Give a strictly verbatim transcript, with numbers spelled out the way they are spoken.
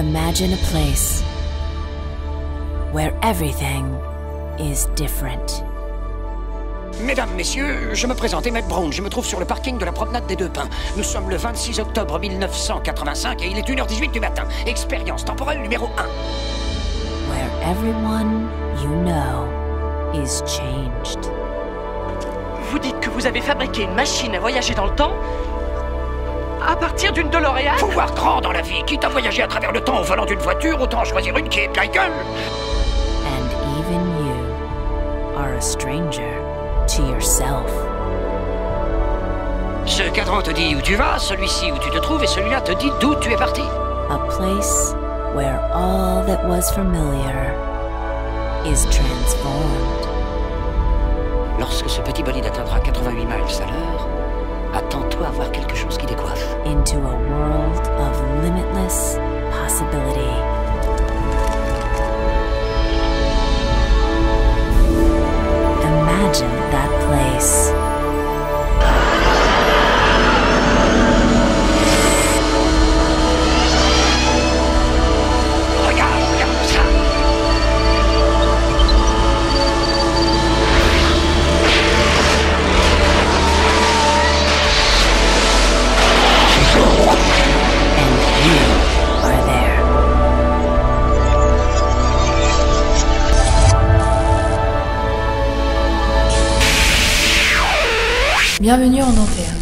Imagine a place where everything is different. Mesdames, messieurs, je me présente, Emmett Brown. Je me trouve sur le parking de la promenade des Deux Pins. Nous sommes le vingt-six octobre mille neuf cent quatre-vingt-cinq et il est une heure dix-huit du matin. Expérience temporelle numéro un. Where everyone you know is changed. Vous dites que vous avez fabriqué une machine à voyager dans le temps à partir d'une DeLorean? Faut voir grand dans la vie. Quitte à voyager à travers le temps au volant d'une voiture, autant choisir une qui est plein gueule. And even you are a stranger to yourself. Ce cadran te dit où tu vas, celui-ci où tu te trouves et celui-là te dit d'où tu es parti. A place where all that was familiar is transformed. Lorsque ce petit bolide atteindra quatre-vingt-huit miles à l'heure, attends-toi à voir quelque chose qui décoiffe. Into a world of limitless possibility. Imagine that place. Regarde, regarde ça. And you are there. Bienvenue en Nanterre.